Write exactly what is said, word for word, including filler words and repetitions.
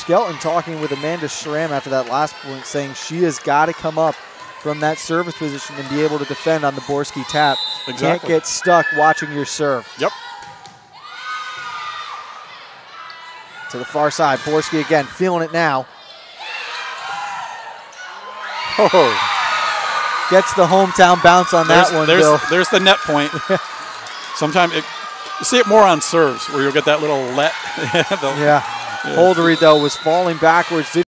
Skelton talking with Amanda Schramm after that last point, saying she has got to come up from that service position and be able to defend on the Borski tap. Exactly. Can't get stuck watching your serve. Yep. To the far side, Borski again feeling it now. Oh. Gets the hometown bounce on there's, that one, there's, Bill. There's the net point. Sometimes it, you see it more on serves where you'll get that little let. yeah. Holdery, though, was falling backwards.